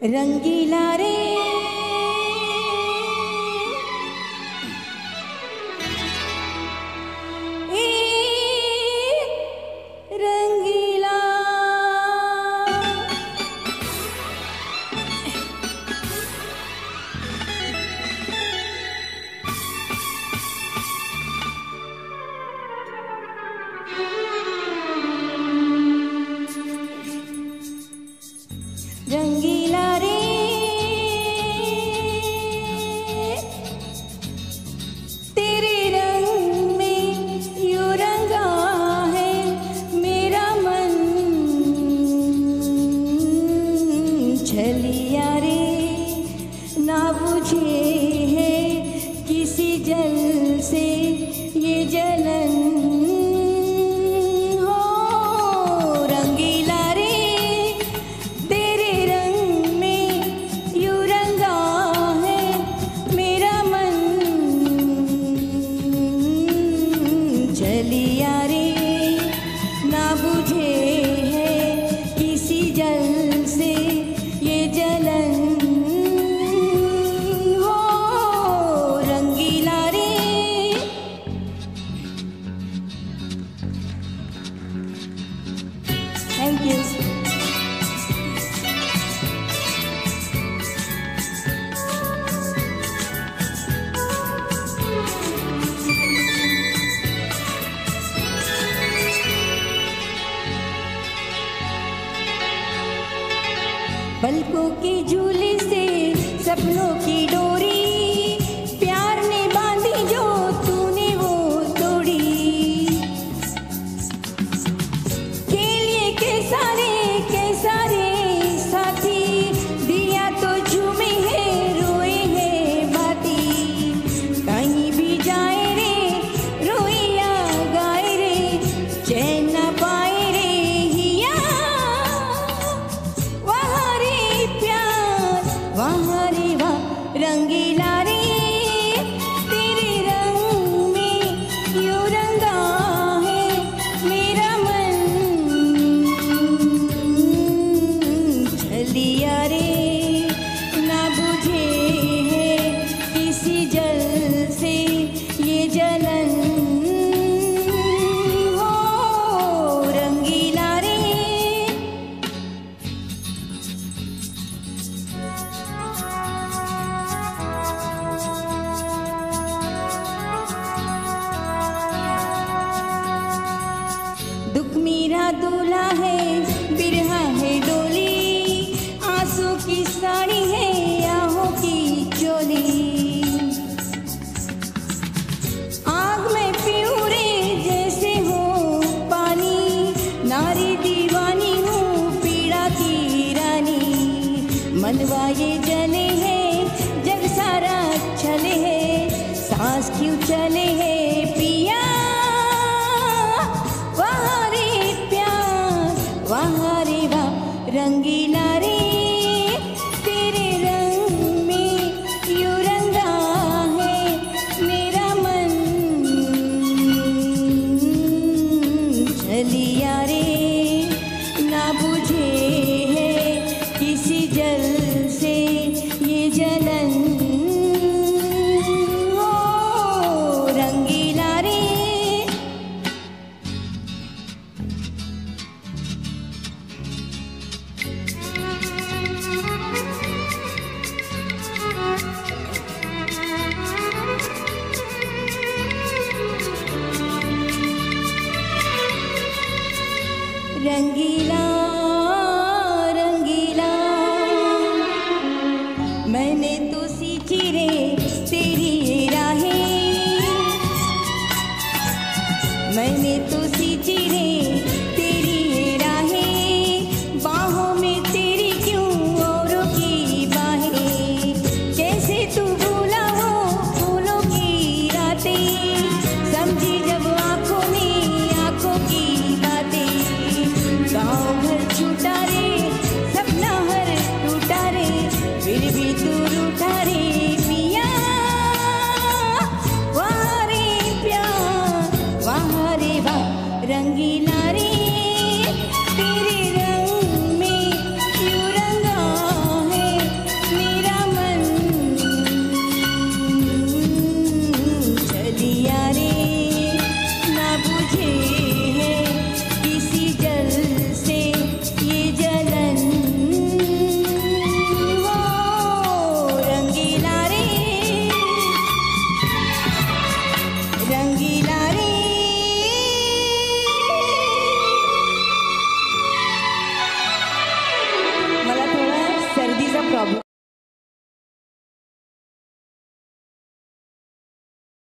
रंगीला रे रंगीला रंगीला रे तेरे रंग में यूं रंगा है मेरा मन। छलिया रे ना बुझे है किसी जल से ये जलन। चलिया रे ना बुझे है किसी जल से ये जलन हो। रंगीला रे थैंक यू। पलकों के झूले से सपनों की डोरी प्यार ने बांधी जो तूने वो तोड़ी। खेलिए के सारे साथी दिया तो झूमे है रोए है बाती। कहीं भी जाए रे रोए या गाए रे चैन न पाए रे हिया। वहाँ रे वाह रंगीला रे तेरे रंग में यूं रंगा है मेरा मन। छलिया रे ना बुझे है किसी जल से ये जलन हो। रंगीला रे दुख मेरा दूल्हा है बिरहा है डोली। आंसू की साड़ी है आहों की चोली। आग में पीऊं रे जैसे हो पानी। नारी दीवानी हूँ पीड़ा की रानी। मनवा ये जले है जग सारा छले है सांस क्यों चले है